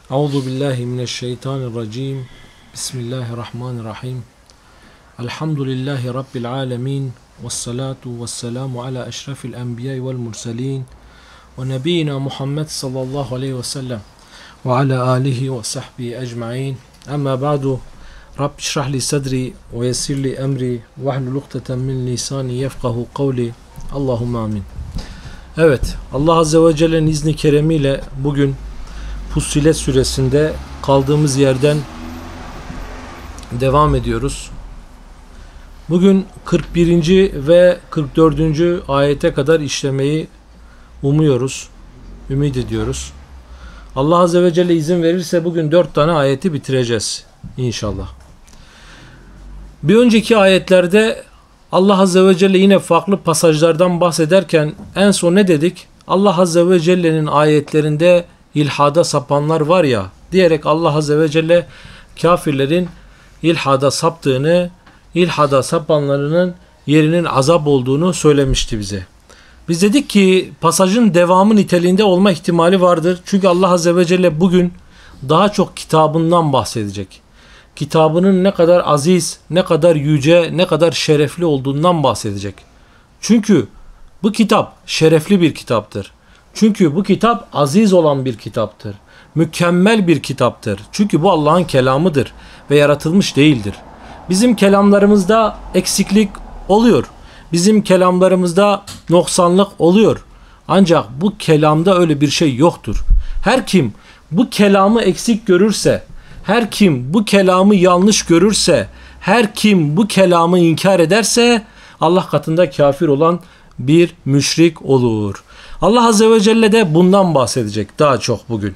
Euzu billahi mineşşeytanirracim. Bismillahirrahmanirrahim. Elhamdülillahi rabbil alamin. Ves salatu vesselamu ala eşrefil enbiya'i vel murselin ve nebiyina Muhammed sallallahu aleyhi ve sellem ve ala alihi ve sahbihi ecmaîn. Amma ba'du. Rabbi şrah li sadri ve yessir li emri ve hlul ukdeten min lisani yefkahu kavli. Allahumme amin. Evet, Allah Azze ve Celle'nin izni keremiyle bugün Fussilet suresinde kaldığımız yerden devam ediyoruz. Bugün 41. ve 44. ayete kadar işlemeyi umuyoruz, ümit ediyoruz. Allah Azze ve Celle izin verirse bugün 4 tane ayeti bitireceğiz inşallah. Bir önceki ayetlerde Allah Azze ve Celle yine farklı pasajlardan bahsederken en son ne dedik? Allah Azze ve Celle'nin ayetlerinde ilhada sapanlar var ya diyerek Allah Azze ve Celle kafirlerin ilhada saptığını, ilhada sapanlarının yerinin azap olduğunu söylemişti bize. Biz dedik ki pasajın devamı niteliğinde olma ihtimali vardır. Çünkü Allah Azze ve Celle bugün daha çok kitabından bahsedecek. Kitabının ne kadar aziz, ne kadar yüce, ne kadar şerefli olduğundan bahsedecek. Çünkü bu kitap şerefli bir kitaptır. Çünkü bu kitap aziz olan bir kitaptır. Mükemmel bir kitaptır. Çünkü bu Allah'ın kelamıdır ve yaratılmış değildir. Bizim kelamlarımızda eksiklik oluyor. Bizim kelamlarımızda noksanlık oluyor. Ancak bu kelamda öyle bir şey yoktur. Her kim bu kelamı eksik görürse, her kim bu kelamı yanlış görürse, her kim bu kelamı inkar ederse Allah katında kafir olan bir müşrik olur. Allah Azze ve Celle de bundan bahsedecek daha çok bugün.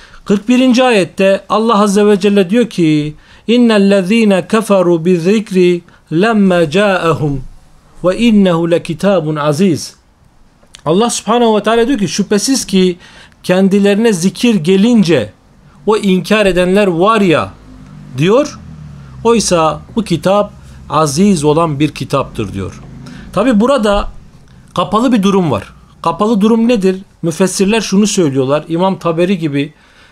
41. ayette Allah Azze ve Celle diyor ki İnnellezîne keferû bizzikri lemme câehum ve innehu lekitabun aziz. Allah Subhanahu ve Teala diyor ki şüphesiz ki kendilerine zikir gelince o inkar edenler var ya diyor. Oysa bu kitap aziz olan bir kitaptır diyor. Tabi burada kapalı bir durum var. Kapalı durum nedir? Müfessirler şunu söylüyorlar. İmam Taberi gibi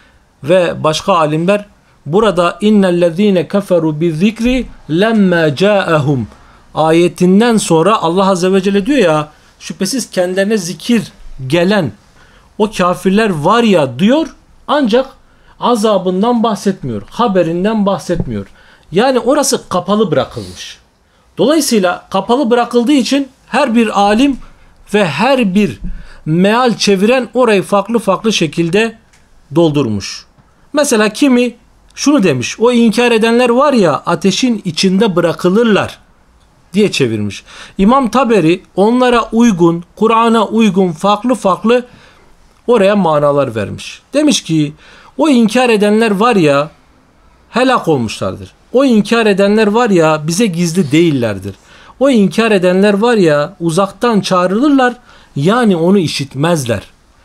ve başka alimler burada innellezîne keferû bizzikri lemme câehum ayetinden sonra Allah Azze ve Celle diyor ya şüphesiz kendilerine zikir gelen o kafirler var ya diyor ancak azabından bahsetmiyor. Haberinden bahsetmiyor. Yani orası kapalı bırakılmış. Dolayısıyla kapalı bırakıldığı için her bir alim ve her bir meal çeviren orayı farklı farklı şekilde doldurmuş. Mesela kimi şunu demiş. O inkar edenler var ya ateşin içinde bırakılırlar diye çevirmiş. İmam Taberi onlara uygun, Kur'an'a uygun farklı farklı oraya manalar vermiş. Demiş ki o inkar edenler var ya helak olmuşlardır. O inkar edenler var ya bize gizli değillerdir. O inkar edenler var ya uzaktan çağrılırlar yani onu işitmezler.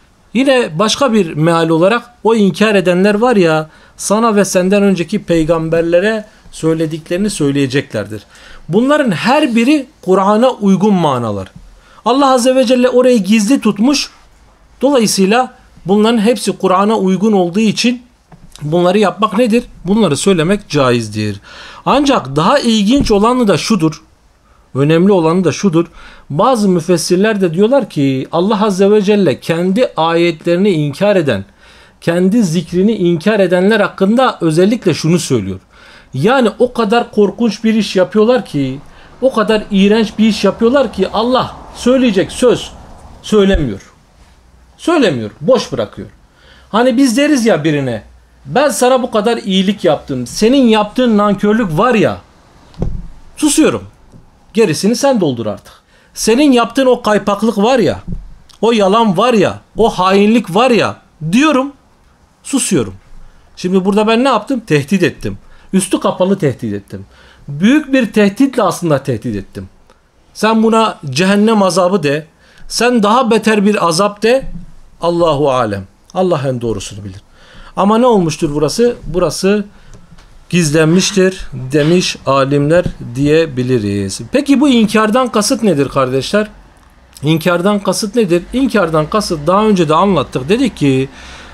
Yine başka bir meal olarak o inkar edenler var ya sana ve senden önceki peygamberlere söylediklerini söyleyeceklerdir. Bunların her biri Kur'an'a uygun manalar. Allah Azze ve Celle orayı gizli tutmuş. Dolayısıyla bunların hepsi Kur'an'a uygun olduğu için bunları yapmak nedir? Bunları söylemek caizdir. Ancak daha ilginç olanı da şudur. Önemli olanı da şudur. Bazı müfessirler de diyorlar ki Allah Azze ve Celle kendi ayetlerini inkar eden, kendi zikrini inkar edenler hakkında özellikle şunu söylüyor. Yani o kadar korkunç bir iş yapıyorlar ki, o kadar iğrenç bir iş yapıyorlar ki Allah söyleyecek söz söylemiyor. Söylemiyor, boş bırakıyor. Hani biz deriz ya birine, ben sana bu kadar iyilik yaptım, senin yaptığın nankörlük var ya, susuyorum. Gerisini sen doldur artık. Senin yaptığın o kaypaklık var ya, o yalan var ya, o hainlik var ya diyorum, susuyorum. Şimdi burada ben ne yaptım? Tehdit ettim. Üstü kapalı tehdit ettim. Büyük bir tehditle aslında tehdit ettim. Sen buna cehennem azabı de, sen daha beter bir azap de, Allahu alem. Allah en doğrusunu bilir. Ama ne olmuştur burası? Burası gizlenmiştir demiş alimler diyebiliriz. Peki bu inkardan kasıt nedir kardeşler? İnkardan kasıt nedir? İnkardan kasıt daha önce de anlattık. Dedik ki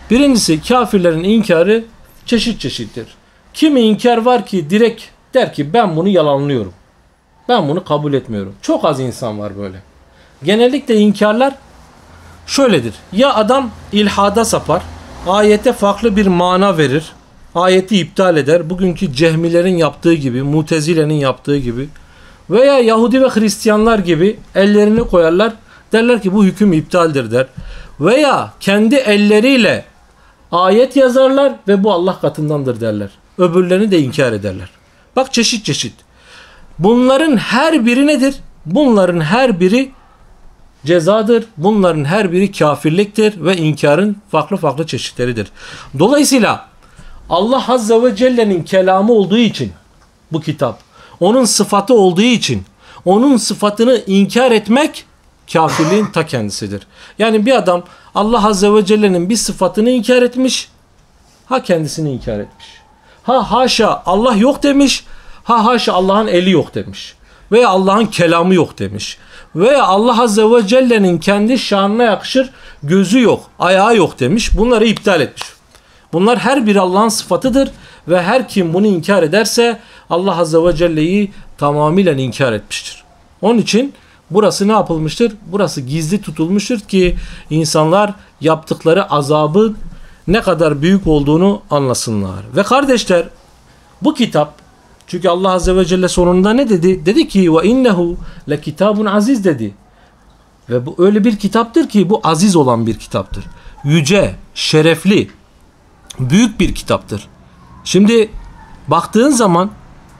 Birincisi, kafirlerin inkarı çeşit çeşittir. Kimi inkar var ki direkt der ki ben bunu yalanlıyorum. Ben bunu kabul etmiyorum. Çok az insan var böyle. Genellikle inkarlar şöyledir. Ya adam ilhada sapar, ayete farklı bir mana verir, ayeti iptal eder. Bugünkü cehmilerin yaptığı gibi, mutezilenin yaptığı gibi veya Yahudi ve Hristiyanlar gibi ellerini koyarlar. Derler ki bu hüküm iptaldir der. Veya kendi elleriyle ayet yazarlar ve bu Allah katındandır derler. Öbürlerini de inkar ederler. Bak çeşit çeşit. Bunların her biri nedir? Bunların her biri cezadır. Bunların her biri kafirliktir ve inkarın farklı farklı çeşitleridir. Dolayısıyla Allah Azze ve Celle'nin kelamı olduğu için bu kitap, onun sıfatı olduğu için onun sıfatını inkar etmek kafirliğin ta kendisidir. Yani bir adam Allah Azze ve Celle'nin bir sıfatını inkar etmiş, ha kendisini inkar etmiş. Ha haşa Allah yok demiş, ha haşa Allah'ın eli yok demiş. Veya Allah'ın kelamı yok demiş. Veya Allah Azze ve Celle'nin kendi şanına yakışır gözü yok, ayağı yok demiş. Bunları iptal etmiş. Bunlar her biri Allah'ın sıfatıdır ve her kim bunu inkar ederse Allah Azze ve Celle'yi tamamıyla inkar etmiştir. Onun için burası ne yapılmıştır? Burası gizli tutulmuştur ki insanlar yaptıkları azabın ne kadar büyük olduğunu anlasınlar. Ve kardeşler, bu kitap, çünkü Allah Azze ve Celle sonunda ne dedi? Dedi ki ve innehu le kitabun aziz dedi. Ve bu öyle bir kitaptır ki bu aziz olan bir kitaptır. Yüce, şerefli, büyük bir kitaptır. Şimdi baktığın zaman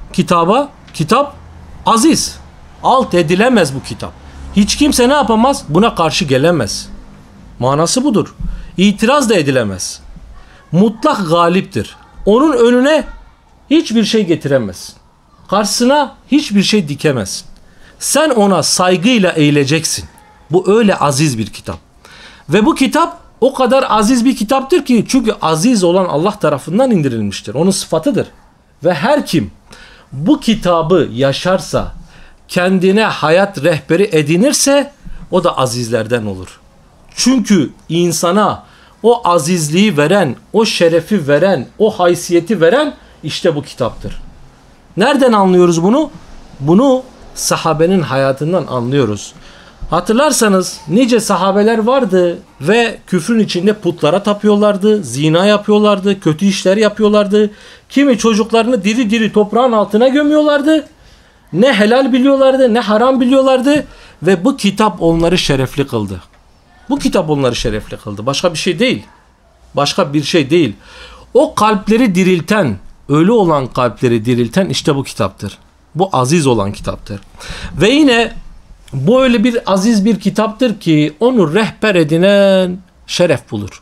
kitap aziz. Alt edilemez bu kitap. Hiç kimse ne yapamaz? Buna karşı gelemez. Manası budur. İtiraz da edilemez. Mutlak galiptir. Onun önüne hiçbir şey getiremez. Karşısına hiçbir şey dikemez. Sen ona saygıyla eğileceksin. Bu öyle aziz bir kitap. Ve bu kitap o kadar aziz bir kitaptır ki çünkü aziz olan Allah tarafından indirilmiştir. Onun sıfatıdır. Ve her kim bu kitabı yaşarsa, kendine hayat rehberi edinirse o da azizlerden olur. Çünkü insana o azizliği veren, o şerefi veren, o haysiyeti veren işte bu kitaptır. Nereden anlıyoruz bunu? Bunu sahabenin hayatından anlıyoruz. Hatırlarsanız nice sahabeler vardı ve küfrün içinde putlara tapıyorlardı, zina yapıyorlardı, kötü işler yapıyorlardı. Kimi çocuklarını diri diri toprağın altına gömüyorlardı. Ne helal biliyorlardı, ne haram biliyorlardı ve bu kitap onları şerefli kıldı. Bu kitap onları şerefli kıldı. Başka bir şey değil. Başka bir şey değil. O kalpleri dirilten, ölü olan kalpleri dirilten işte bu kitaptır. Bu aziz olan kitaptır. Ve yine bu öyle bir aziz bir kitaptır ki onu rehber edinen şeref bulur.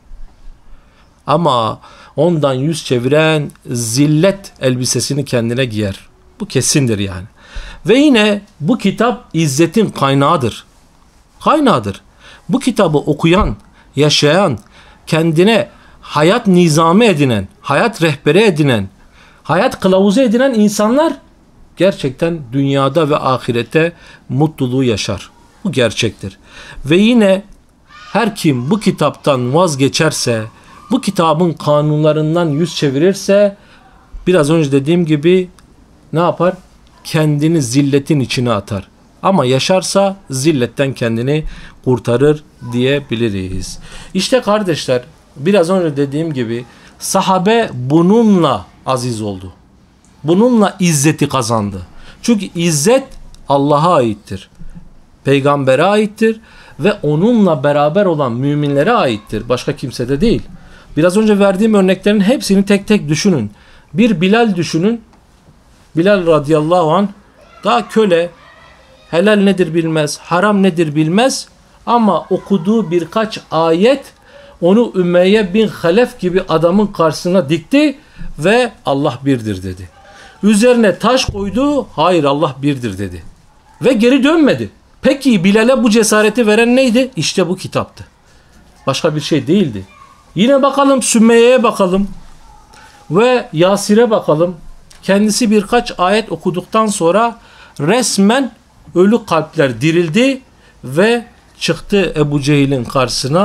Ama ondan yüz çeviren zillet elbisesini kendine giyer. Bu kesindir yani. Ve yine bu kitap izzetin kaynağıdır. Kaynağıdır. Bu kitabı okuyan, yaşayan, kendine hayat nizamı edinen, hayat rehberi edinen, hayat kılavuzu edinen insanlar gerçekten dünyada ve ahirette mutluluğu yaşar. Bu gerçektir. Ve yine her kim bu kitaptan vazgeçerse, bu kitabın kanunlarından yüz çevirirse biraz önce dediğim gibi ne yapar? Kendini zilletin içine atar. Ama yaşarsa zilletten kendini kurtarır diyebiliriz. İşte kardeşler, biraz önce dediğim gibi sahabe bununla aziz oldu. Bununla izzeti kazandı. Çünkü izzet Allah'a aittir. Peygambere aittir ve onunla beraber olan müminlere aittir. Başka kimsede değil. Biraz önce verdiğim örneklerin hepsini tek tek düşünün. Bir Bilal düşünün. Bilal radıyallahu anh daha köle, helal nedir bilmez, haram nedir bilmez ama okuduğu birkaç ayet onu Ümeyye bin Halef gibi adamın karşısına dikti ve Allah birdir dedi. Üzerine taş koydu, hayır Allah birdir dedi. Ve geri dönmedi. Peki Bilal'e bu cesareti veren neydi? İşte bu kitaptı. Başka bir şey değildi. Yine bakalım Sümeyye'ye bakalım ve Yasir'e bakalım. Kendisi birkaç ayet okuduktan sonra resmen ölü kalpler dirildi ve çıktı Ebu Cehil'in karşısına.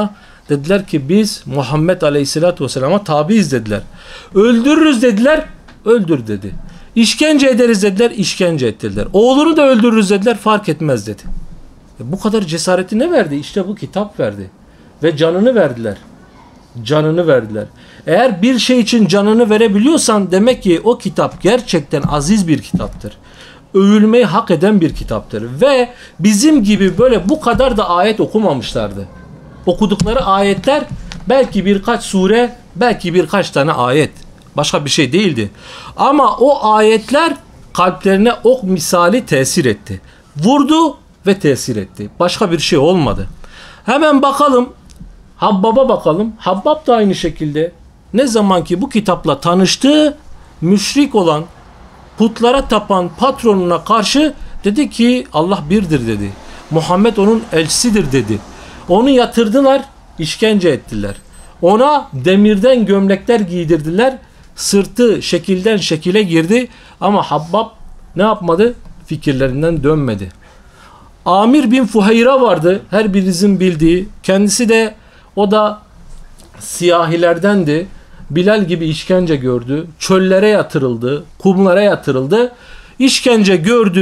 Dediler ki biz Muhammed Aleyhisselatü Vesselam'a tabiiz dediler. Öldürürüz dediler. Öldür dedi. İşkence ederiz dediler. İşkence ettiler. Oğlunu da öldürürüz dediler. Fark etmez dedi. Bu kadar cesareti ne verdi? İşte bu kitap verdi. Ve canını verdiler. Canını verdiler. Eğer bir şey için canını verebiliyorsan demek ki o kitap gerçekten aziz bir kitaptır. Övülmeyi hak eden bir kitaptır. Ve bizim gibi böyle bu kadar da ayet okumamışlardı. Okudukları ayetler belki birkaç sure, belki birkaç tane ayet. Başka bir şey değildi. Ama o ayetler kalplerine ok misali tesir etti. Vurdu ve tesir etti. Başka bir şey olmadı. Hemen bakalım. Habbab'a bakalım. Habbab da aynı şekilde. Ne zaman ki bu kitapla tanıştı, müşrik olan, putlara tapan patronuna karşı dedi ki Allah birdir dedi. Muhammed onun elçisidir dedi. Onu yatırdılar, işkence ettiler. Ona demirden gömlekler giydirdiler. Sırtı şekilden şekile girdi. Ama Habbab ne yapmadı? Fikirlerinden dönmedi. Amir bin Fuheyra vardı. Her birinizin bildiği. Kendisi de o da siyahilerdendi. Bilal gibi işkence gördü. Çöllere yatırıldı. Kumlara yatırıldı. İşkence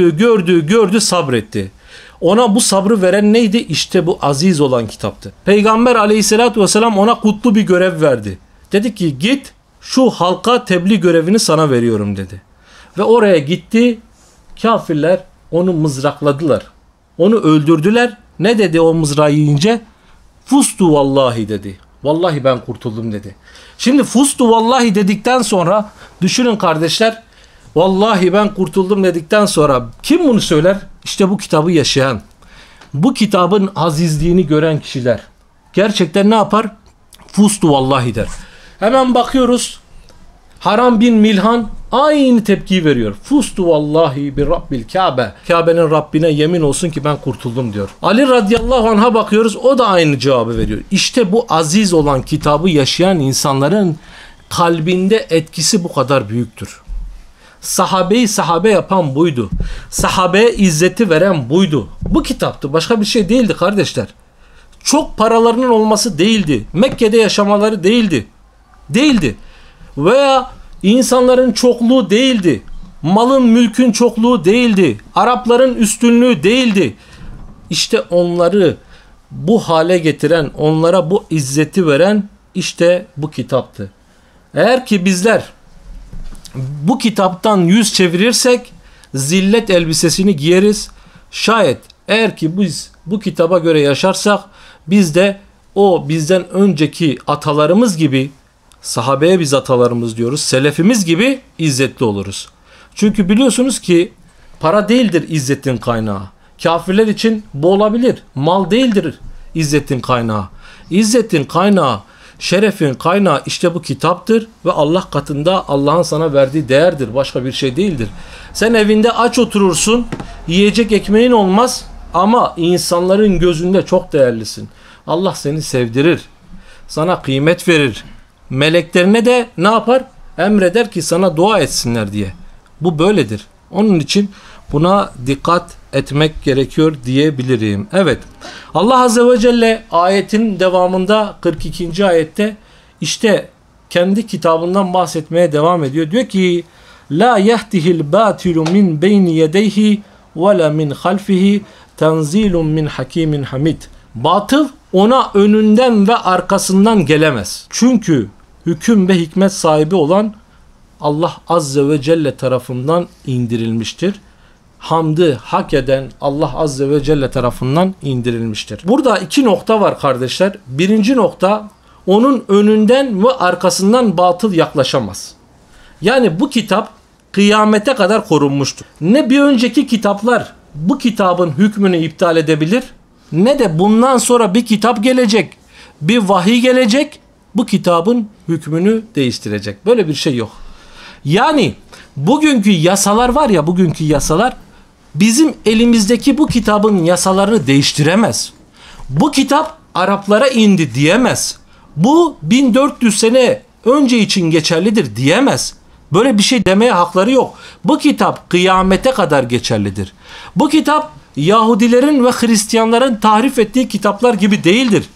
gördü, sabretti. Ona bu sabrı veren neydi? İşte bu aziz olan kitaptı. Peygamber Aleyhisselatü Vesselam ona kutlu bir görev verdi. Dedi ki git şu halka tebliğ görevini sana veriyorum dedi. Ve oraya gitti. Kafirler onu mızrakladılar. Onu öldürdüler. Ne dedi o mızrağı yiyince? Fustu vallahi dedi. Vallahi ben kurtuldum dedi. Şimdi fustu vallahi dedikten sonra düşünün kardeşler. Vallahi ben kurtuldum dedikten sonra kim bunu söyler? İşte bu kitabı yaşayan, bu kitabın azizliğini gören kişiler. Gerçekten ne yapar? Fustu vallahi der. Hemen bakıyoruz. Haram bin Milhan aynı tepkiyi veriyor. Fustu vallahi bir Rabbil Kabe. Kabe'nin Rabbine yemin olsun ki ben kurtuldum diyor. Ali radıyallahu anh'a bakıyoruz. O da aynı cevabı veriyor. İşte bu aziz olan kitabı yaşayan insanların kalbinde etkisi bu kadar büyüktür. Sahabeyi sahabe yapan buydu. Sahabeye izzeti veren buydu. Bu kitaptı. Başka bir şey değildi kardeşler. Çok paralarının olması değildi. Mekke'de yaşamaları değildi. Değildi. Veya insanların çokluğu değildi. Malın, mülkün çokluğu değildi. Arapların üstünlüğü değildi. İşte onları bu hale getiren, onlara bu izzeti veren işte bu kitaptı. Eğer ki bizler bu kitaptan yüz çevirirsek zillet elbisesini giyeriz. Şayet eğer ki biz bu kitaba göre yaşarsak biz de o bizden önceki atalarımız gibi, sahabeye biz atalarımız diyoruz, selefimiz gibi izzetli oluruz. Çünkü biliyorsunuz ki para değildir izzetin kaynağı. Kafirler için bu olabilir. Mal değildir izzetin kaynağı. İzzetin kaynağı, şerefin kaynağı işte bu kitaptır ve Allah katında Allah'ın sana verdiği değerdir. Başka bir şey değildir. Sen evinde aç oturursun, yiyecek ekmeğin olmaz ama insanların gözünde çok değerlisin. Allah seni sevdirir, sana kıymet verir. Meleklerine de ne yapar? Emreder ki sana dua etsinler diye. Bu böyledir. Onun için buna dikkat etmek gerekiyor diyebilirim. Evet. Allah Azze ve Celle ayetin devamında 42. ayette işte kendi kitabından bahsetmeye devam ediyor. Diyor ki la yehtihil batilu min beyni yedeyhi ve la min halfihi tenzilun min hakimin hamid. Batıl ona önünden ve arkasından gelemez. Çünkü hüküm ve hikmet sahibi olan Allah Azze ve Celle tarafından indirilmiştir. Hamdı hak eden Allah Azze ve Celle tarafından indirilmiştir. Burada iki nokta var kardeşler. Birinci nokta, onun önünden ve arkasından batıl yaklaşamaz. Yani bu kitap kıyamete kadar korunmuştur. Ne bir önceki kitaplar bu kitabın hükmünü iptal edebilir, ne de bundan sonra bir kitap gelecek, bir vahiy gelecek, bu kitabın hükmünü değiştirecek. Böyle bir şey yok. Yani bugünkü yasalar var ya, bugünkü yasalar bizim elimizdeki bu kitabın yasalarını değiştiremez. Bu kitap Araplara indi diyemez. Bu 1400 sene önce için geçerlidir diyemez. Böyle bir şey demeye hakları yok. Bu kitap kıyamete kadar geçerlidir. Bu kitap Yahudilerin ve Hristiyanların tahrif ettiği kitaplar gibi değildir.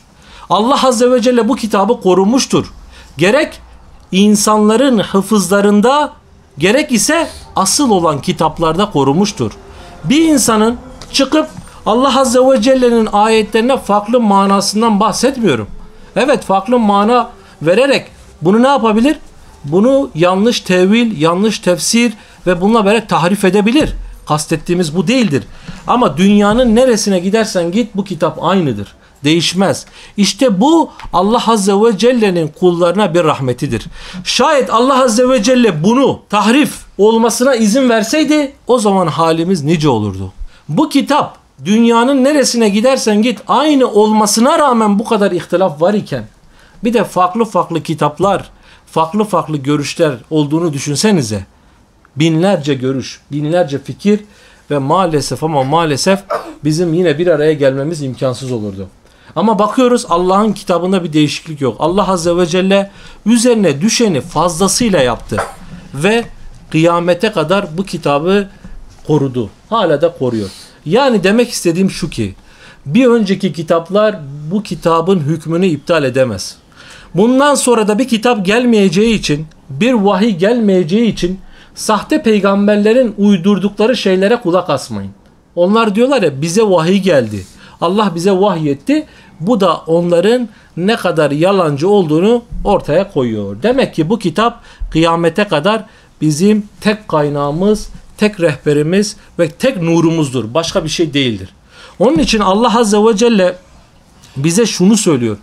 Allah Azze ve Celle bu kitabı korumuştur. Gerek insanların hıfızlarında, gerek ise asıl olan kitaplarda korumuştur. Bir insanın çıkıp Allah Azze ve Celle'nin ayetlerine farklı manasından bahsetmiyorum. Evet, farklı mana vererek bunu ne yapabilir? Bunu yanlış tevil, yanlış tefsir ve bununla beraber tahrif edebilir. Kastettiğimiz bu değildir. Ama dünyanın neresine gidersen git bu kitap aynıdır. Değişmez. İşte bu Allah Azze ve Celle'nin kullarına bir rahmetidir. Şayet Allah Azze ve Celle bunu tahrif olmasına izin verseydi o zaman halimiz nice olurdu. Bu kitap dünyanın neresine gidersen git aynı olmasına rağmen bu kadar ihtilaf var iken bir de farklı farklı kitaplar, farklı farklı görüşler olduğunu düşünsenize. Binlerce görüş, binlerce fikir ve maalesef bizim yine bir araya gelmemiz imkansız olurdu. Ama bakıyoruz Allah'ın kitabında bir değişiklik yok. Allah Azze ve Celle üzerine düşeni fazlasıyla yaptı. Ve kıyamete kadar bu kitabı korudu. Hala da koruyor. Yani demek istediğim şu ki bir önceki kitaplar bu kitabın hükmünü iptal edemez. Bundan sonra da bir kitap gelmeyeceği için, bir vahiy gelmeyeceği için sahte peygamberlerin uydurdukları şeylere kulak asmayın. Onlar diyorlar ya bize vahiy geldi. Allah bize vahyetti. Bu da onların ne kadar yalancı olduğunu ortaya koyuyor. Demek ki bu kitap kıyamete kadar bizim tek kaynağımız, tek rehberimiz ve tek nurumuzdur. Başka bir şey değildir. Onun için Allah Azze ve Celle bize şunu söylüyor.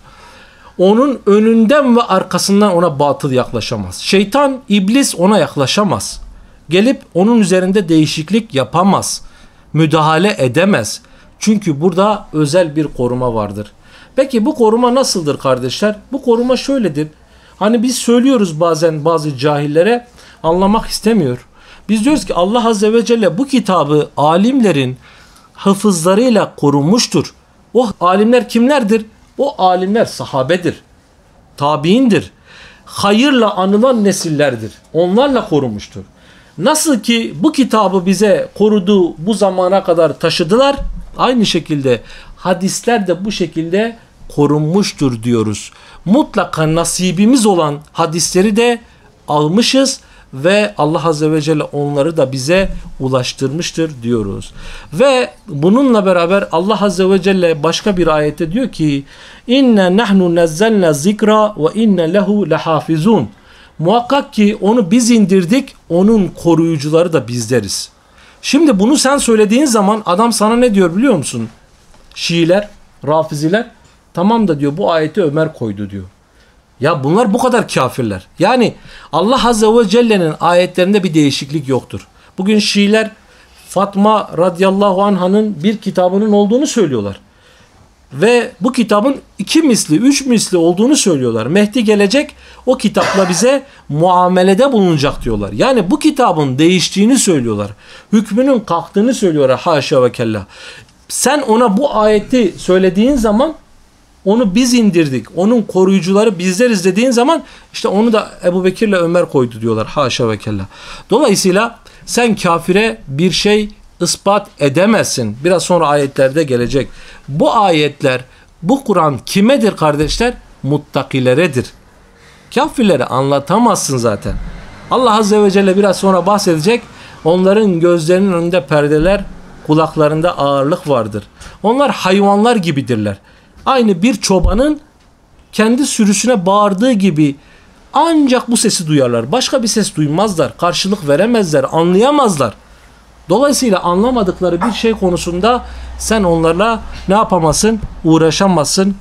Onun önünden ve arkasından ona batıl yaklaşamaz. Şeytan, iblis ona yaklaşamaz. Gelip onun üzerinde değişiklik yapamaz. Müdahale edemez. Çünkü burada özel bir koruma vardır. Peki bu koruma nasıldır kardeşler? Bu koruma şöyledir. Hani biz söylüyoruz bazen bazı cahillere anlamak istemiyor. Biz diyoruz ki Allah Azze ve Celle bu kitabı alimlerin hafızlarıyla korumuştur. O alimler kimlerdir? O alimler sahabedir, tabiindir, hayırla anılan nesillerdir. Onlarla korumuştur. Nasıl ki bu kitabı bize korudu, bu zamana kadar taşıdılar, aynı şekilde hadisler de bu şekilde korunmuştur diyoruz. Mutlaka nasibimiz olan hadisleri de almışız ve Allah Azze ve Celle onları da bize ulaştırmıştır diyoruz. Ve bununla beraber Allah Azze ve Celle başka bir ayette diyor ki İnne nahnu nazzalna zikra ve inne lehu lehafizun. Muhakkak ki onu biz indirdik, onun koruyucuları da bizleriz. Şimdi bunu sen söylediğin zaman adam sana ne diyor biliyor musun? Şiiler, Rafiziler, tamam da diyor bu ayeti Ömer koydu diyor. Ya bunlar bu kadar kafirler. Yani Allah Azze ve Celle'nin ayetlerinde bir değişiklik yoktur. Bugün Şiiler Fatma radıyallahu anh'ın bir kitabının olduğunu söylüyorlar. Ve bu kitabın 2 misli, 3 misli olduğunu söylüyorlar. Mehdi gelecek, o kitapla bize muamelede bulunacak diyorlar. Yani bu kitabın değiştiğini söylüyorlar. Hükmünün kalktığını söylüyorlar. Haşa ve kella. Sen ona bu ayeti söylediğin zaman onu biz indirdik, onun koruyucuları bizleriz dediğin zaman işte onu da Ebu Bekir'le Ömer koydu diyorlar. Haşa ve kella. Dolayısıyla sen kafire bir şey ispat edemezsin. Biraz sonra ayetlerde gelecek. Bu ayetler, bu Kur'an kimedir kardeşler? Muttakileredir. Kafirlere anlatamazsın zaten. Allah Azze ve Celle biraz sonra bahsedecek. Onların gözlerinin önünde perdeler, kulaklarında ağırlık vardır. Onlar hayvanlar gibidirler. Aynı bir çobanın kendi sürüsüne bağırdığı gibi ancak bu sesi duyarlar. Başka bir ses duymazlar, karşılık veremezler, anlayamazlar. Dolayısıyla anlamadıkları bir şey konusunda sen onlarla ne yapamazsın? Uğraşamazsın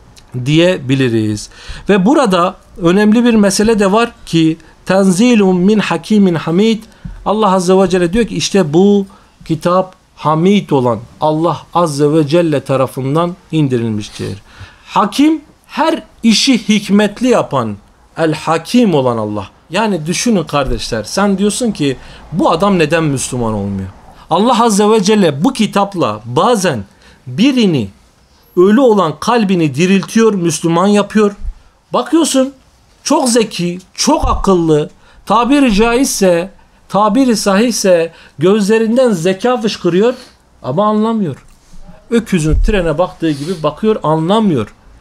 diyebiliriz. Ve burada önemli bir mesele de var ki tenzilun min hakimin hamid. Allah Azze ve Celle diyor ki işte bu kitap hamid olan Allah Azze ve Celle tarafından indirilmiştir. Hakim, her işi hikmetli yapan, el hakim olan Allah. Yani düşünün kardeşler, sen diyorsun ki bu adam neden Müslüman olmuyor? Allah Azze ve Celle bu kitapla bazen birini, ölü olan kalbini diriltiyor, Müslüman yapıyor. Bakıyorsun çok zeki, çok akıllı, tabiri caizse, tabiri sahihse gözlerinden zeka fışkırıyor ama anlamıyor. Öküzün trene baktığı gibi bakıyor, anlamıyor.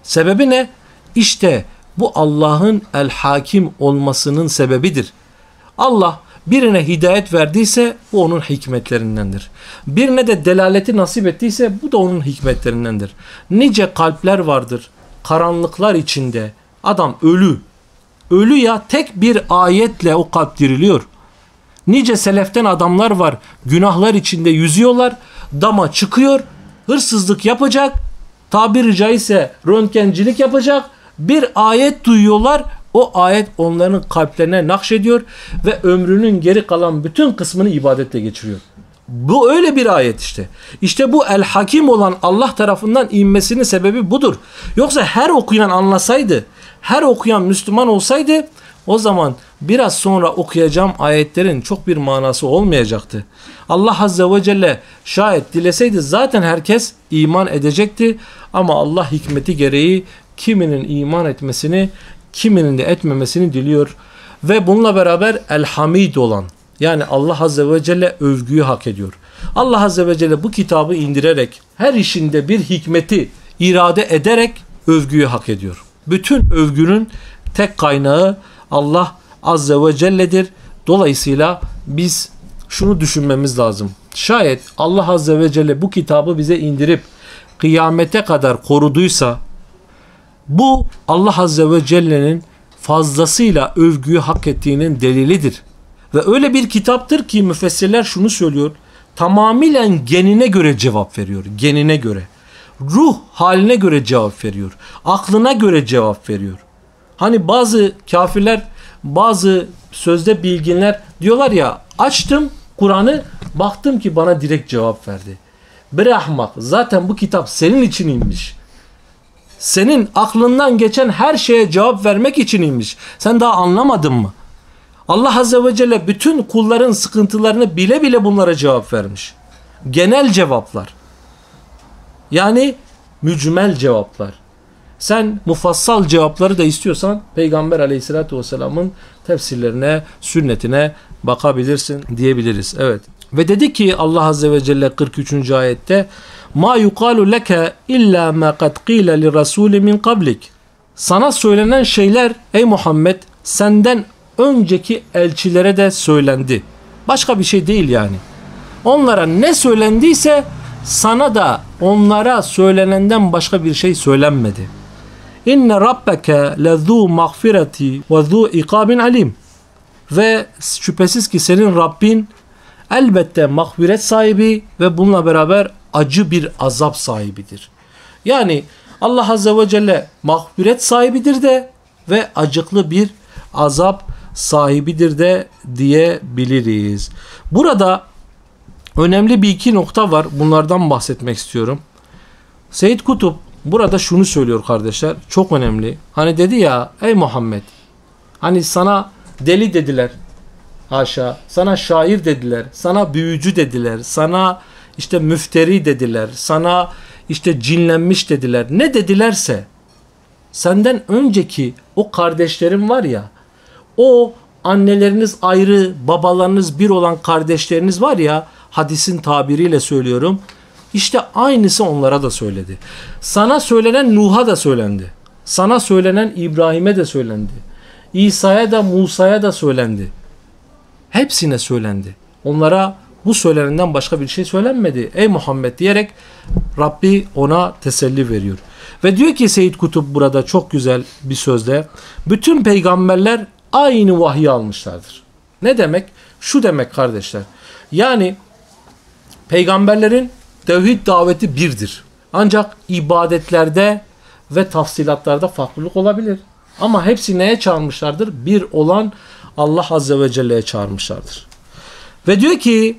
Sebebi ne? İşte bu Allah'ın el-hakim olmasının sebebidir. Allah birine hidayet verdiyse bu onun hikmetlerindendir. Birine de delaleti nasip ettiyse bu da onun hikmetlerindendir. Nice kalpler vardır karanlıklar içinde. Adam ölü. Ölü ya, tek bir ayetle o kalp diriliyor. Nice seleften adamlar var, günahlar içinde yüzüyorlar, dama çıkıyor, hırsızlık yapacak, tabiri caizse röntgencilik yapacak, bir ayet duyuyorlar, o ayet onların kalplerine nakşediyor ve ömrünün geri kalan bütün kısmını ibadetle geçiriyor. Bu öyle bir ayet işte. İşte bu el-hakim olan Allah tarafından inmesinin sebebi budur. Yoksa her okuyan anlasaydı, her okuyan Müslüman olsaydı, o zaman biraz sonra okuyacağım ayetlerin çok bir manası olmayacaktı. Allah Azze ve Celle şayet dileseydi zaten herkes iman edecekti. Ama Allah hikmeti gereği kiminin iman etmesini, kiminin de etmemesini diliyor. Ve bununla beraber el-hamid olan, yani Allah Azze ve Celle övgüyü hak ediyor. Allah Azze ve Celle bu kitabı indirerek, her işinde bir hikmeti irade ederek övgüyü hak ediyor. Bütün övgünün tek kaynağı Allah Azze ve Celle'dir. Dolayısıyla biz şunu düşünmemiz lazım. Şayet Allah Azze ve Celle bu kitabı bize indirip kıyamete kadar koruduysa, bu Allah Azze ve Celle'nin fazlasıyla övgüyü hak ettiğinin delilidir. Ve öyle bir kitaptır ki müfessirler şunu söylüyor, tamamıyla genine göre cevap veriyor. Genine göre. Ruh haline göre cevap veriyor. Aklına göre cevap veriyor. Hani bazı kafirler, bazı sözde bilginler diyorlar ya, açtım Kur'an'ı, baktım ki bana direkt cevap verdi. Bre ahmak, zaten bu kitap senin için inmiş. Senin aklından geçen her şeye cevap vermek için inmiş. Sen daha anlamadın mı? Allah Azze ve Celle bütün kulların sıkıntılarını bile bile bunlara cevap vermiş. Genel cevaplar. Yani mücmel cevaplar. Sen mufassal cevapları da istiyorsan Peygamber Aleyhisselatü Vesselam'ın tefsirlerine, sünnetine bakabilirsin diyebiliriz. Evet. Ve dedi ki Allah Azze ve Celle 43. ayette ma yuqalu leke illa ma kad qila li rasul min qablik. Sana söylenen şeyler ey Muhammed senden önceki elçilere de söylendi. Başka bir şey değil yani. Onlara ne söylendiyse sana da onlara söylenenden başka bir şey söylenmedi. İnne rabbeke lezû mağfireti ve zû ikabin alim. Ve şüphesiz ki senin Rabbin elbette mağfiret sahibi ve bununla beraber acı bir azap sahibidir. Yani Allah Azze ve Celle mağfiret sahibidir de ve acıklı bir azap sahibidir de diyebiliriz. Burada önemli bir iki nokta var. Bunlardan bahsetmek istiyorum. Seyyid Kutup burada şunu söylüyor kardeşler. Çok önemli. Hani dedi ya ey Muhammed, hani sana deli dediler. Haşa. Sana şair dediler. Sana büyücü dediler. Sana işte müfteri dediler. Sana işte cinlenmiş dediler. Ne dedilerse senden önceki o kardeşlerin var ya, o anneleriniz ayrı, babalarınız bir olan kardeşleriniz var ya, hadisin tabiriyle söylüyorum. İşte aynısı onlara da söyledi. Sana söylenen Nuh'a da söylendi. Sana söylenen İbrahim'e de söylendi. İsa'ya da Musa'ya da söylendi. Hepsine söylendi. Onlara bu söylenenden başka bir şey söylenmedi. Ey Muhammed diyerek Rabbi ona teselli veriyor. Ve diyor ki Seyyid Kutup burada çok güzel bir sözle, bütün peygamberler aynı vahyi almışlardır. Ne demek? Şu demek kardeşler. Yani peygamberlerin tevhid daveti birdir. Ancak ibadetlerde ve tafsilatlarda farklılık olabilir. Ama hepsi neye çağırmışlardır? Bir olan Allah Azze ve Celle'ye çağırmışlardır. Ve diyor ki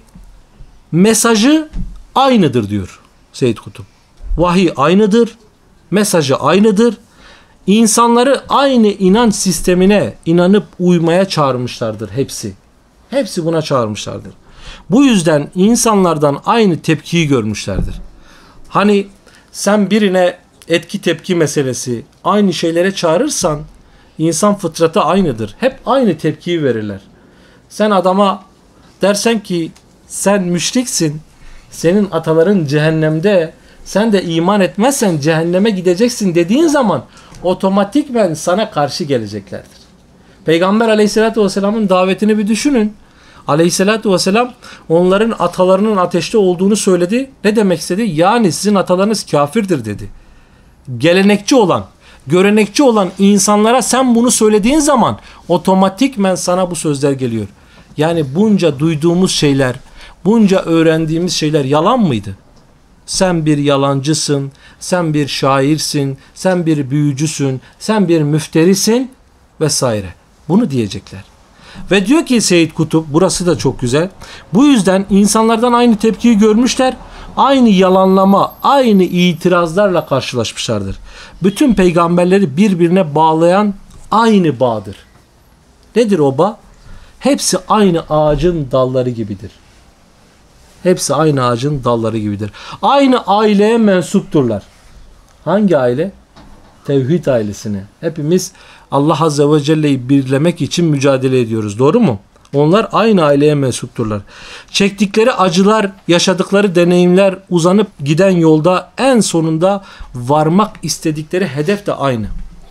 mesajı aynıdır diyor Seyyid Kutup. Vahiy aynıdır, mesajı aynıdır. İnsanları aynı inanç sistemine inanıp uymaya çağırmışlardır hepsi. Hepsi buna çağırmışlardır. Bu yüzden insanlardan aynı tepkiyi görmüşlerdir. Hani sen birine etki tepki meselesi, aynı şeylere çağırırsan insan fıtratı aynıdır. Hep aynı tepkiyi verirler. Sen adama dersen ki sen müşriksin, senin ataların cehennemde, sen de iman etmezsen cehenneme gideceksin dediğin zaman otomatikmen sana karşı geleceklerdir. Peygamber aleyhissalatü vesselamın davetini bir düşünün. Aleyhissalatü vesselam onların atalarının ateşte olduğunu söyledi. Ne demek istedi? Yani sizin atalarınız kafirdir dedi. Gelenekçi olan, görenekçi olan insanlara sen bunu söylediğin zaman otomatikmen sana bu sözler geliyor. Yani bunca duyduğumuz şeyler, bunca öğrendiğimiz şeyler yalan mıydı? Sen bir yalancısın, sen bir şairsin, sen bir büyücüsün, sen bir müfterisin vesaire. Bunu diyecekler. Ve diyor ki Seyyid Kutup, burası da çok güzel. Bu yüzden insanlardan aynı tepkiyi görmüşler. Aynı yalanlama, aynı itirazlarla karşılaşmışlardır. Bütün peygamberleri birbirine bağlayan aynı bağdır. Nedir o bağ? Hepsi aynı ağacın dalları gibidir. Hepsi aynı ağacın dalları gibidir. Aynı aileye mensupturlar. Hangi aile? Tevhid ailesine. Hepimiz Allah Azze ve Celle'yi birlemek için mücadele ediyoruz. Doğru mu? Onlar aynı aileye mensupturlar. Çektikleri acılar, yaşadıkları deneyimler, uzanıp giden yolda en sonunda varmak istedikleri hedef de aynı.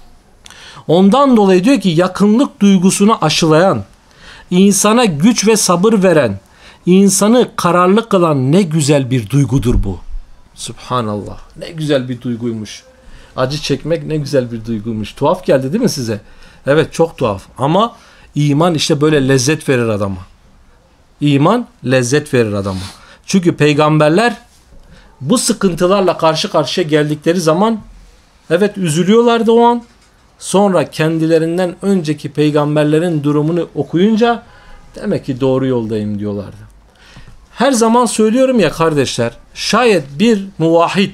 Ondan dolayı diyor ki yakınlık duygusunu aşılayan, insana güç ve sabır veren, insanı kararlı kılan ne güzel bir duygudur bu. Subhanallah. Ne güzel bir duyguymuş. Acı çekmek ne güzel bir duyguymuş. Tuhaf geldi değil mi size? Evet, çok tuhaf. Ama iman işte böyle lezzet verir adama. İman lezzet verir adama. Çünkü peygamberler bu sıkıntılarla karşı karşıya geldikleri zaman evet üzülüyorlardı o an. Sonra kendilerinden önceki peygamberlerin durumunu okuyunca demek ki doğru yoldayım diyorlardı. Her zaman söylüyorum ya kardeşler, şayet bir muvahhid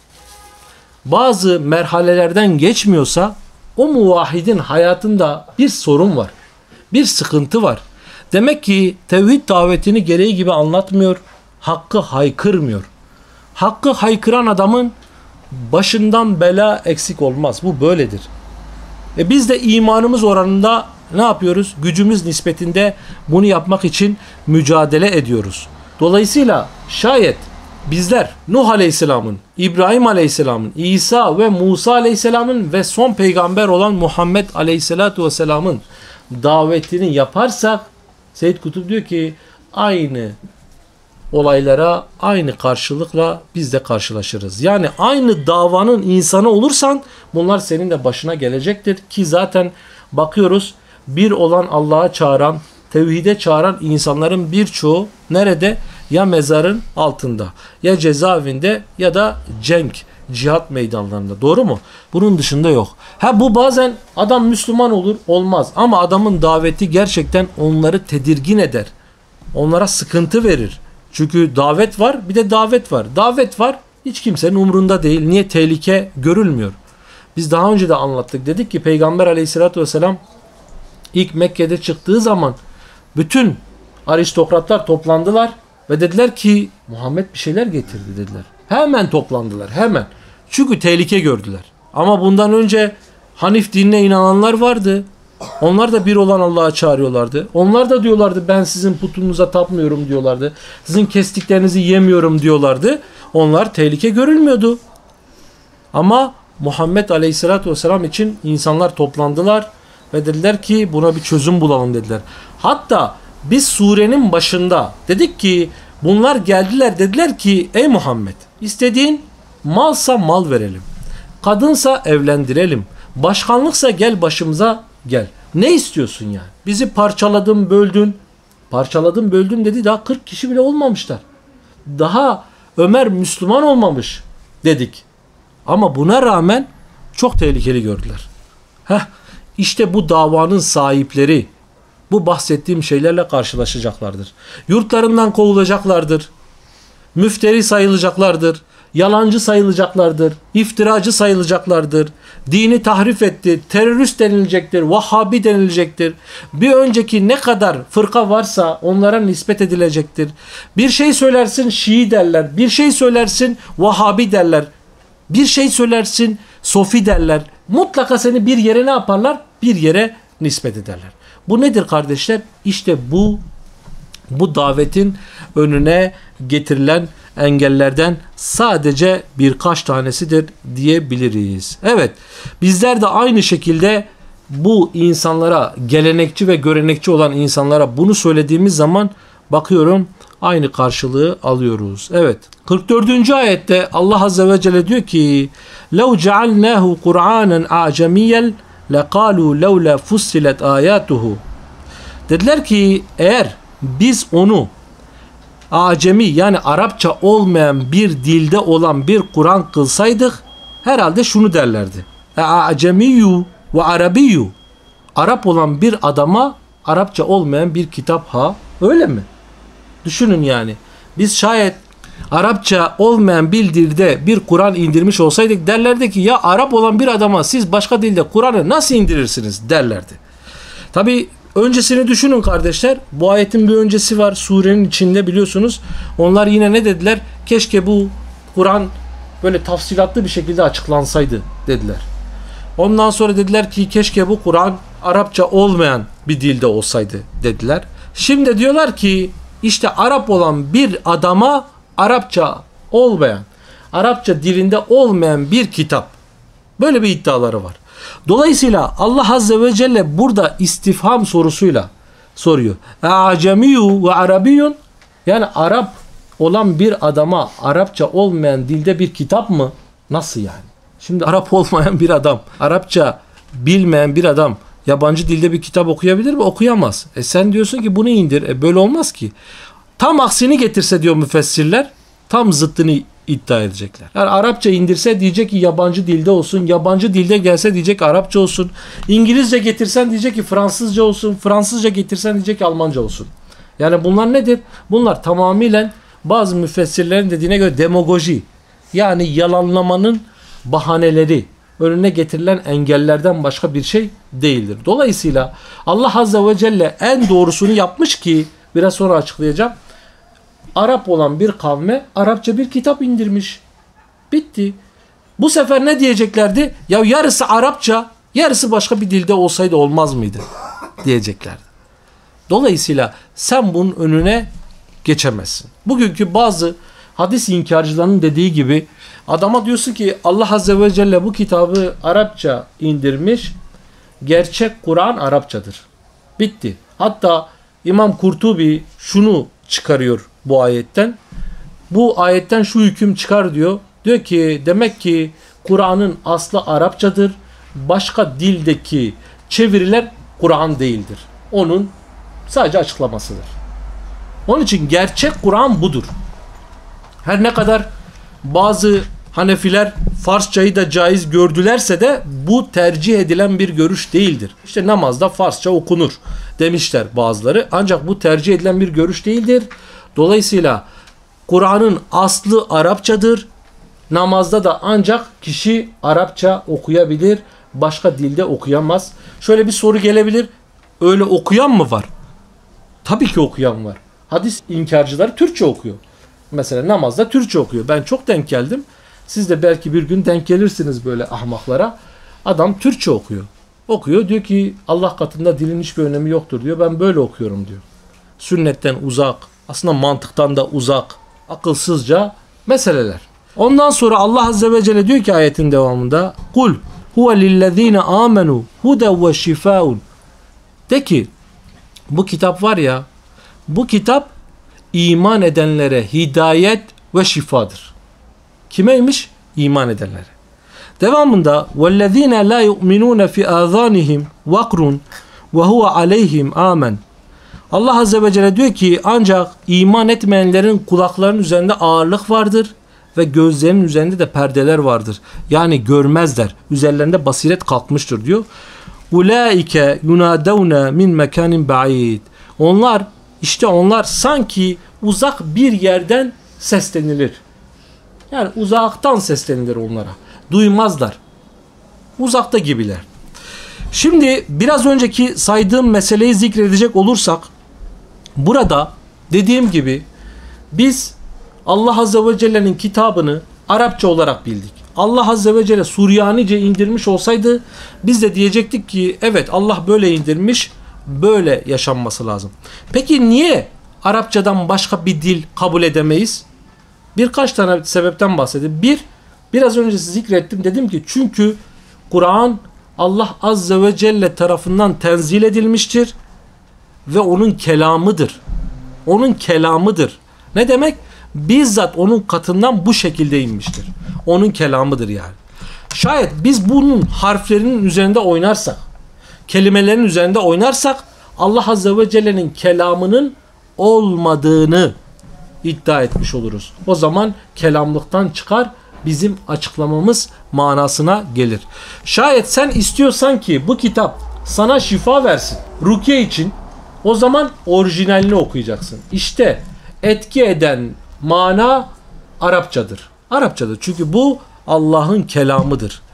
bazı merhalelerden geçmiyorsa o muvahhidin hayatında bir sorun var. Bir sıkıntı var. Demek ki tevhid davetini gereği gibi anlatmıyor, hakkı haykırmıyor. Hakkı haykıran adamın başından bela eksik olmaz. Bu böyledir. Biz de imanımız oranında ne yapıyoruz? Gücümüz nispetinde bunu yapmak için mücadele ediyoruz. Dolayısıyla şayet bizler Nuh Aleyhisselam'ın, İbrahim Aleyhisselam'ın, İsa ve Musa Aleyhisselam'ın ve son peygamber olan Muhammed Aleyhisselatü Vesselam'ın davetini yaparsak Seyyid Kutup diyor ki aynı olaylara aynı karşılıkla biz de karşılaşırız. Yani aynı davanın insanı olursan bunlar senin de başına gelecektir ki zaten bakıyoruz bir olan Allah'a çağıran, tevhide çağıran insanların birçoğu nerede? Ya mezarın altında, ya cezaevinde ya da cenk, cihat meydanlarında. Doğru mu? Bunun dışında yok. Bu bazen adam Müslüman olur, olmaz. Ama adamın daveti gerçekten onları tedirgin eder. Onlara sıkıntı verir. Çünkü davet var, bir de davet var. Davet var, hiç kimsenin umrunda değil. Niye? Tehlike görülmüyor. Biz daha önce de anlattık. Dedik ki Peygamber Aleyhisselatü Vesselam ilk Mekke'de çıktığı zaman bütün aristokratlar toplandılar ve dediler ki Muhammed bir şeyler getirdi dediler. Hemen toplandılar, hemen. Çünkü tehlike gördüler. Ama bundan önce Hanif dinine inananlar vardı. Onlar da bir olan Allah'a çağırıyorlardı. Onlar da diyorlardı ben sizin putunuza tapmıyorum diyorlardı. Sizin kestiklerinizi yemiyorum diyorlardı. Onlar tehlike görülmüyordu. Ama Muhammed Aleyhisselatü Vesselam için insanlar toplandılar ve dediler ki buna bir çözüm bulalım dediler. Hatta biz surenin başında dedik ki bunlar geldiler dediler ki ey Muhammed istediğin malsa mal verelim. Kadınsa evlendirelim. Başkanlıksa gel başımıza gel. Ne istiyorsun yani? Bizi parçaladın, böldün. Parçaladın, böldün dedi. Daha 40 kişi bile olmamışlar. Daha Ömer Müslüman olmamış dedik. Ama buna rağmen çok tehlikeli gördüler. İşte bu davanın sahipleri bu bahsettiğim şeylerle karşılaşacaklardır. Yurtlarından kovulacaklardır. Müfteri sayılacaklardır. Yalancı sayılacaklardır. İftiracı sayılacaklardır. Dini tahrif etti. Terörist denilecektir. Vahhabi denilecektir. Bir önceki ne kadar fırka varsa onlara nispet edilecektir. Bir şey söylersin Şii derler. Bir şey söylersin Vahhabi derler. Bir şey söylersin Sofi derler. Mutlaka seni bir yere ne yaparlar? Bir yere nispet ederler. Bu nedir kardeşler? İşte bu davetin önüne getirilen engellerden sadece birkaç tanesidir diyebiliriz. Evet, bizler de aynı şekilde bu insanlara, gelenekçi ve görenekçi olan insanlara bunu söylediğimiz zaman bakıyorum aynı karşılığı alıyoruz. Evet, 44. ayette Allah Azze ve Celle diyor ki لَوْ جَعَلْنَاهُ قُرْآنًا عَجَمِيًّا لَقَالُوا لَوْلَا فُصِّلَتْ آيَاتُهُ. Dediler ki eğer biz onu acemi yani Arapça olmayan bir dilde olan bir Kur'an kılsaydık herhalde şunu derlerdi. Acemiyyu ve arabiyyu. Arap olan bir adama Arapça olmayan bir kitap ha. Öyle mi? Düşünün yani. Biz şayet Arapça olmayan bir dilde bir Kur'an indirmiş olsaydık derlerdi ki ya Arap olan bir adama siz başka dilde Kur'an'ı nasıl indirirsiniz derlerdi. Tabi öncesini düşünün kardeşler. Bu ayetin bir öncesi var. Surenin içinde biliyorsunuz. Onlar yine ne dediler? Keşke bu Kur'an böyle tafsilatlı bir şekilde açıklansaydı dediler. Ondan sonra dediler ki keşke bu Kur'an Arapça olmayan bir dilde olsaydı dediler. Şimdi diyorlar ki işte Arap olan bir adama Arapça olmayan, Arapça dilinde olmayan bir kitap. Böyle bir iddiaları var. Dolayısıyla Allah Azze ve Celle burada istifham sorusuyla soruyor. Acemiyyu ve arabiyyun, yani Arap olan bir adama Arapça olmayan dilde bir kitap mı? Nasıl yani? Şimdi Arap olmayan bir adam, Arapça bilmeyen bir adam yabancı dilde bir kitap okuyabilir mi? Okuyamaz. Sen diyorsun ki bunu indir. Böyle olmaz ki. Tam aksini getirse diyor müfessirler, tam zıttını iddia edecekler. Yani Arapça indirse diyecek ki yabancı dilde olsun, yabancı dilde gelse diyecek Arapça olsun, İngilizce getirsen diyecek ki Fransızca olsun, Fransızca getirsen diyecek ki Almanca olsun. Yani bunlar nedir? Bunlar tamamıyla bazı müfessirlerin dediğine göre demagoji, yani yalanlamanın bahaneleri, önüne getirilen engellerden başka bir şey değildir. Dolayısıyla Allah Azze ve Celle en doğrusunu yapmış ki biraz sonra açıklayacağım. Arap olan bir kavme Arapça bir kitap indirmiş. Bitti. Bu sefer ne diyeceklerdi? Ya yarısı Arapça, yarısı başka bir dilde olsaydı olmaz mıydı? Diyeceklerdi. Dolayısıyla sen bunun önüne geçemezsin. Bugünkü bazı hadis inkarcılarının dediği gibi adama diyorsun ki Allah Azze ve Celle bu kitabı Arapça indirmiş. Gerçek Kur'an Arapçadır. Bitti. Hatta İmam Kurtubi şunu çıkarıyor bu ayetten. Bu ayetten şu hüküm çıkar diyor. Diyor ki demek ki Kur'an'ın aslı Arapçadır. Başka dildeki çeviriler Kur'an değildir. Onun sadece açıklamasıdır. Onun için gerçek Kur'an budur. Her ne kadar bazı Hanefiler Farsçayı da caiz gördülerse de bu tercih edilen bir görüş değildir. İşte namazda Farsça okunur demişler bazıları. Ancak bu tercih edilen bir görüş değildir. Dolayısıyla Kur'an'ın aslı Arapçadır. Namazda da ancak kişi Arapça okuyabilir. Başka dilde okuyamaz. Şöyle bir soru gelebilir. Öyle okuyan mı var? Tabii ki okuyan var. Hadis inkarcıları Türkçe okuyor. Mesela namazda Türkçe okuyor. Ben çok denk geldim. Siz de belki bir gün denk gelirsiniz böyle ahmaklara. Adam Türkçe okuyor. Okuyor diyor ki Allah katında dilin hiçbir önemi yoktur diyor. Ben böyle okuyorum diyor. Sünnetten uzak, aslında mantıktan da uzak, akılsızca meseleler. Ondan sonra Allah Azze ve Celle diyor ki ayetin devamında Kul huve lillezine amenu huden ve şifaun. De ki bu kitap var ya, bu kitap iman edenlere hidayet ve şifadır. Kimeymiş? İman edenlere. Devamında وَالَّذ۪ينَ لَا يُؤْمِنُونَ فِي آذَانِهِمْ وَقْرٌ وَهُوَ عَلَيْهِمْ آمَنٌ. Allah Azze ve Celle diyor ki ancak iman etmeyenlerin kulaklarının üzerinde ağırlık vardır ve gözlerinin üzerinde de perdeler vardır. Yani görmezler. Üzerlerinde basiret kalkmıştır diyor. اُولَٰئِكَ يُنَادَوْنَ مِنْ مَكَانٍ بَعِيدٍ. Onlar sanki uzak bir yerden seslenilir. Yani uzaktan seslenilir onlara. Duymazlar. Uzakta gibiler. Şimdi biraz önceki saydığım meseleyi zikredecek olursak burada dediğim gibi biz Allah Azze ve Celle'nin kitabını Arapça olarak bildik. Allah Azze ve Celle Süryanice indirmiş olsaydı biz de diyecektik ki evet Allah böyle indirmiş, böyle yaşanması lazım. Peki niye Arapçadan başka bir dil kabul edemeyiz? Birkaç tane sebepten bahsedeyim. Biraz önce zikrettim. Dedim ki çünkü Kur'an Allah Azze ve Celle tarafından tenzil edilmiştir ve onun kelamıdır. Onun kelamıdır. Ne demek? Bizzat onun katından bu şekilde inmiştir. Onun kelamıdır yani. Şayet biz bunun harflerinin üzerinde oynarsak, kelimelerin üzerinde oynarsak Allah Azze ve Celle'nin kelamının olmadığını iddia etmiş oluruz. O zaman kelamlıktan çıkar, bizim açıklamamız manasına gelir. Şayet sen istiyorsan ki bu kitap sana şifa versin, rukiye için, o zaman orijinalini okuyacaksın. İşte etki eden mana Arapçadır. Arapçadır. Çünkü bu Allah'ın kelamıdır.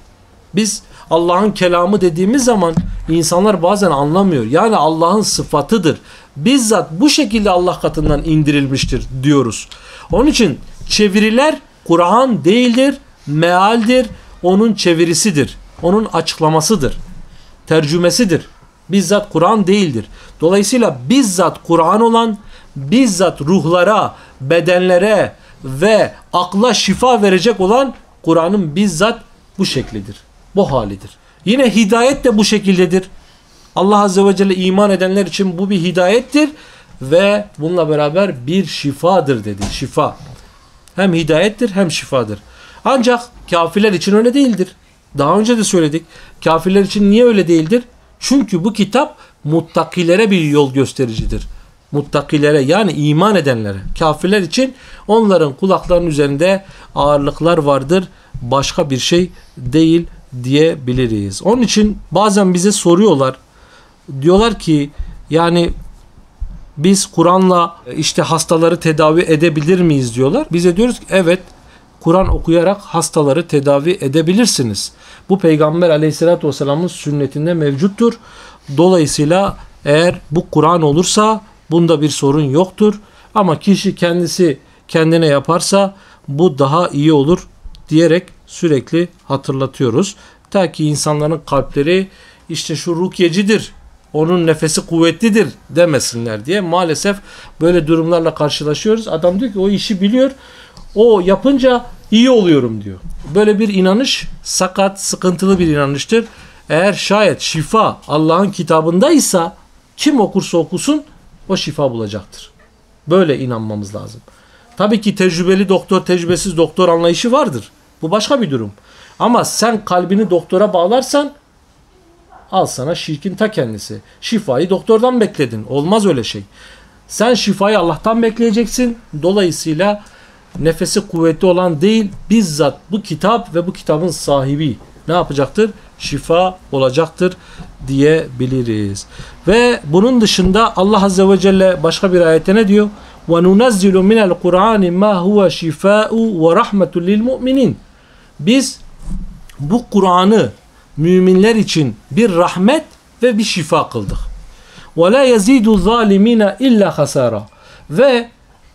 Biz Allah'ın kelamı dediğimiz zaman insanlar bazen anlamıyor. Yani Allah'ın sıfatıdır. Bizzat bu şekilde Allah katından indirilmiştir diyoruz. Onun için çeviriler Kur'an değildir, mealdir, onun çevirisidir, onun açıklamasıdır, tercümesidir. Bizzat Kur'an değildir. Dolayısıyla bizzat Kur'an olan, bizzat ruhlara, bedenlere ve akla şifa verecek olan Kur'an'ın bizzat bu şeklidir, bu halidir. Yine hidayet de bu şekildedir. Allah Azze ve Celle iman edenler için bu bir hidayettir ve bununla beraber bir şifadır dedi. Şifa. Hem hidayettir hem şifadır. Ancak kafirler için öyle değildir. Daha önce de söyledik. Kafirler için niye öyle değildir? Çünkü bu kitap muttakilere bir yol göstericidir. Muttakilere yani iman edenlere. Kafirler için onların kulaklarının üzerinde ağırlıklar vardır. Başka bir şey değil diyebiliriz. Onun için bazen bize soruyorlar. Diyorlar ki yani biz Kur'an'la işte hastaları tedavi edebilir miyiz diyorlar. Bize diyoruz ki evet, Kur'an okuyarak hastaları tedavi edebilirsiniz. Bu Peygamber Aleyhisselatü Vesselam'ın sünnetinde mevcuttur. Dolayısıyla eğer bu Kur'an olursa bunda bir sorun yoktur. Ama kişi kendisi kendine yaparsa bu daha iyi olur diyerek sürekli hatırlatıyoruz. Ta ki insanların kalpleri işte şu rukyecidir, onun nefesi kuvvetlidir demesinler diye. Maalesef böyle durumlarla karşılaşıyoruz. Adam diyor ki o işi biliyor, o yapınca iyi oluyorum diyor. Böyle bir inanış sakat, sıkıntılı bir inanıştır. Eğer şayet şifa Allah'ın kitabındaysa kim okursa okusun o şifa bulacaktır. Böyle inanmamız lazım. Tabii ki tecrübeli doktor, tecrübesiz doktor anlayışı vardır. Bu başka bir durum. Ama sen kalbini doktora bağlarsan al sana şirkin ta kendisi. Şifayı doktordan bekledin. Olmaz öyle şey. Sen şifayı Allah'tan bekleyeceksin. Dolayısıyla nefesi kuvvetli olan değil, bizzat bu kitap ve bu kitabın sahibi ne yapacaktır? Şifa olacaktır diyebiliriz. Ve bunun dışında Allah Azze ve Celle başka bir ayette ne diyor? وَنُنَزِّلُ مِنَ الْقُرْآنِ مَا هُوَ شِفَاءُ وَرَحْمَةٌ لِلْمُؤْمِنِينَ. Biz bu Kur'an'ı müminler için bir rahmet ve bir şifa kıldık. وَلَا يَزِيدُ الظَّالِمِينَ اِلَّا خَسَارًا. Ve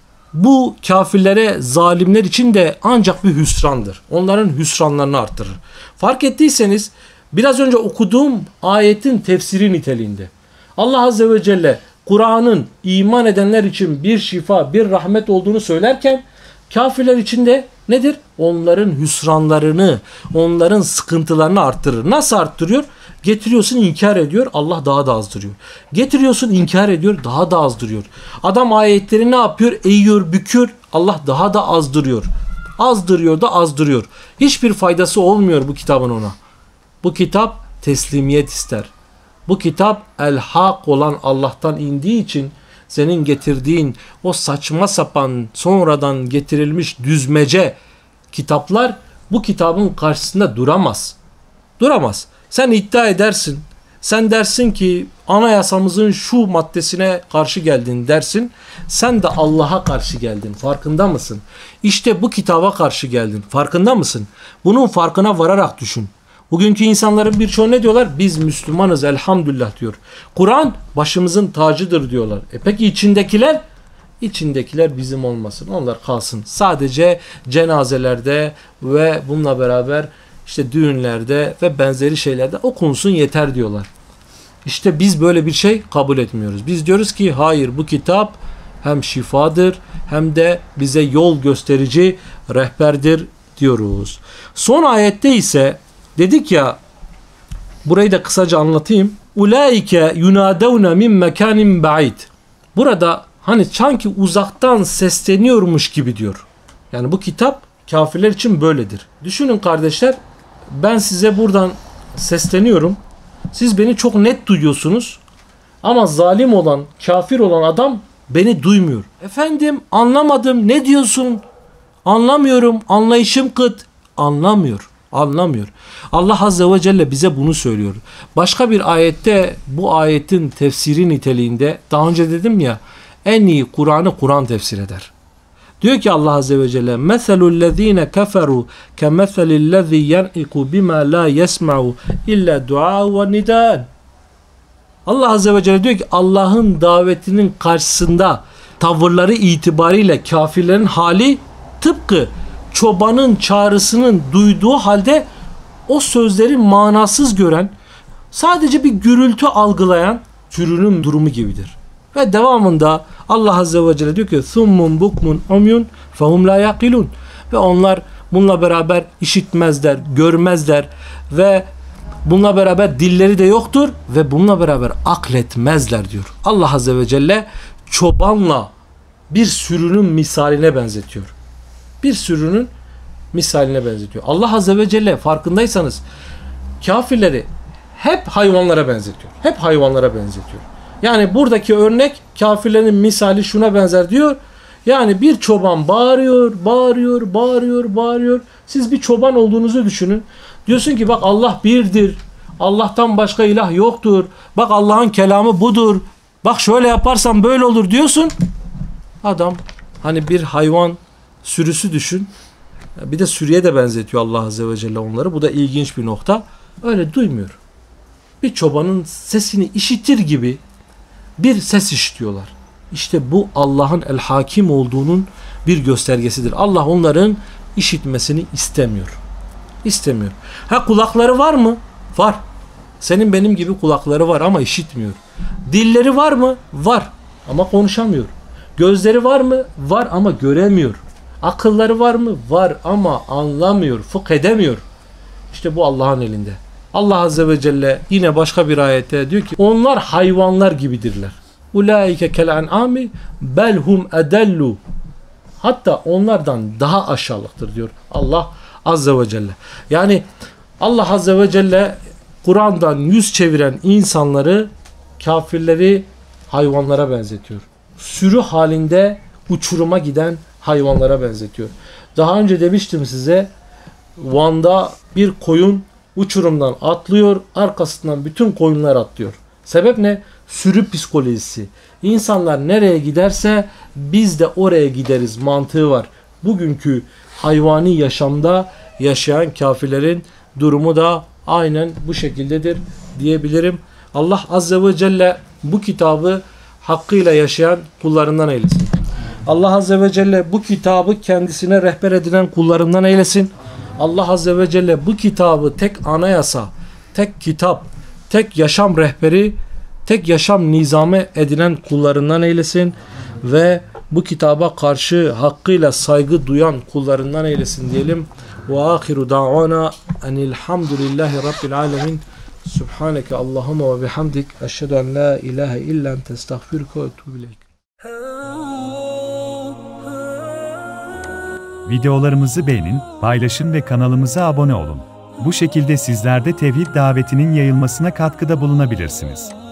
bu kafirlere, zalimler için de ancak bir hüsrandır. Onların hüsranlarını artırır. Fark ettiyseniz biraz önce okuduğum ayetin tefsiri niteliğinde Allah Azze ve Celle Kur'an'ın iman edenler için bir şifa, bir rahmet olduğunu söylerken kafirler için de nedir? Onların hüsranlarını, onların sıkıntılarını arttırır. Nasıl arttırıyor? Getiriyorsun inkar ediyor, Allah daha da azdırıyor. Getiriyorsun inkar ediyor, daha da azdırıyor. Adam ayetleri ne yapıyor? Eğiyor, büküyor, Allah daha da azdırıyor. Azdırıyor da azdırıyor. Hiçbir faydası olmuyor bu kitabın ona. Bu kitap teslimiyet ister. Bu kitap el-hak olan Allah'tan indiği için senin getirdiğin o saçma sapan sonradan getirilmiş düzmece kitaplar bu kitabın karşısında duramaz. Duramaz. Sen iddia edersin. Sen dersin ki anayasamızın şu maddesine karşı geldin dersin. Sen de Allah'a karşı geldin. Farkında mısın? İşte bu kitaba karşı geldin. Farkında mısın? Bunun farkına vararak düşün. Bugünkü insanların birçoğu ne diyorlar? Biz Müslümanız elhamdülillah diyor. Kur'an başımızın tacıdır diyorlar. Peki içindekiler? İçindekiler bizim olmasın. Onlar kalsın. Sadece cenazelerde ve bununla beraber işte düğünlerde ve benzeri şeylerde okunsun yeter diyorlar. İşte biz böyle bir şey kabul etmiyoruz. Biz diyoruz ki hayır, bu kitap hem şifadır hem de bize yol gösterici rehberdir diyoruz. Son ayette ise dedik ya, burayı da kısaca anlatayım. Ulaike yunadevne min mekanin ba'id. Burada hani sanki uzaktan sesleniyormuş gibi diyor. Yani bu kitap kafirler için böyledir. Düşünün kardeşler, ben size buradan sesleniyorum. Siz beni çok net duyuyorsunuz. Ama zalim olan, kafir olan adam beni duymuyor. Efendim anlamadım, ne diyorsun? Anlamıyorum, anlayışım kıt. Anlamıyor. Allah Azze ve Celle bize bunu söylüyor. Başka bir ayette, bu ayetin tefsiri niteliğinde, daha önce dedim ya, en iyi Kur'an'ı Kur'an tefsir eder. Diyor ki Allah Azze ve Celle, مَثَلُ الَّذ۪ينَ كَفَرُوا كَمَثَلِ الَّذ۪ي يَنْعِقُ بِمَا لَا يَسْمَعُ اِلَّا دُعَاءُ وَنِدَانِ. Allah Azze ve Celle diyor ki, Allah'ın davetinin karşısında tavırları itibariyle kafirlerin hali tıpkı çobanın çağrısının duyduğu halde o sözleri manasız gören, sadece bir gürültü algılayan sürünün durumu gibidir. Ve devamında Allah Azze ve Celle diyor ki ثُمُّنْ بُكْمُنْ عُمْيُنْ فَهُمْ لَا يَقِلُونَ. Ve onlar bununla beraber işitmezler, görmezler ve bununla beraber dilleri de yoktur ve bununla beraber akletmezler diyor. Allah Azze ve Celle çobanla bir sürünün misaline benzetiyor. Bir sürünün misaline benzetiyor. Allah Azze ve Celle farkındaysanız kafirleri hep hayvanlara benzetiyor. Hep hayvanlara benzetiyor. Yani buradaki örnek kafirlerin misali şuna benzer diyor. Yani bir çoban bağırıyor. Siz bir çoban olduğunuzu düşünün. Diyorsun ki bak Allah birdir. Allah'tan başka ilah yoktur. Bak Allah'ın kelamı budur. Bak şöyle yaparsan böyle olur diyorsun. Adam hani bir hayvan sürüsü düşün. Bir de sürüye de benzetiyor Allah Azze ve Celle onları. Bu da ilginç bir nokta. Öyle duymuyor. Bir çobanın sesini işitir gibi bir ses işitiyorlar. İşte bu Allah'ın el hakim olduğunun bir göstergesidir. Allah onların işitmesini istemiyor. İstemiyor. Ha kulakları var mı? Var. Senin benim gibi kulakları var ama işitmiyor. Dilleri var mı? Var ama konuşamıyor. Gözleri var mı? Var ama göremiyor. Akılları var mı? Var ama anlamıyor, fıkh edemiyor. İşte bu Allah'ın elinde. Allah Azze ve Celle yine başka bir ayette diyor ki onlar hayvanlar gibidirler. Ulaike kel en'ami belhum edellu. Hatta onlardan daha aşağılıktır diyor Allah Azze ve Celle. Yani Allah Azze ve Celle Kur'an'dan yüz çeviren insanları, kafirleri hayvanlara benzetiyor. Sürü halinde uçuruma giden hayvanlara benzetiyor. Daha önce demiştim size, Van'da bir koyun uçurumdan atlıyor, arkasından bütün koyunlar atlıyor. Sebep ne? Sürü psikolojisi. İnsanlar nereye giderse biz de oraya gideriz mantığı var. Bugünkü hayvani yaşamda yaşayan kafirlerin durumu da aynen bu şekildedir diyebilirim. Allah Azze ve Celle bu kitabı hakkıyla yaşayan kullarından eylesin. Allah Azze ve Celle bu kitabı kendisine rehber edinen kullarından eylesin. Allah Azze ve Celle bu kitabı tek anayasa, tek kitap, tek yaşam rehberi, tek yaşam nizamı edinen kullarından eylesin ve bu kitaba karşı hakkıyla saygı duyan kullarından eylesin diyelim. Ve ahiru da'wana enilhamdülillahi rabbil alemin. Subhaneke Allahumma ve bihamdik. Eşhedü en la ilahe illa ente estağfiruke ve etûbü ileyk. Videolarımızı beğenin, paylaşın ve kanalımıza abone olun. Bu şekilde sizler de tevhid davetinin yayılmasına katkıda bulunabilirsiniz.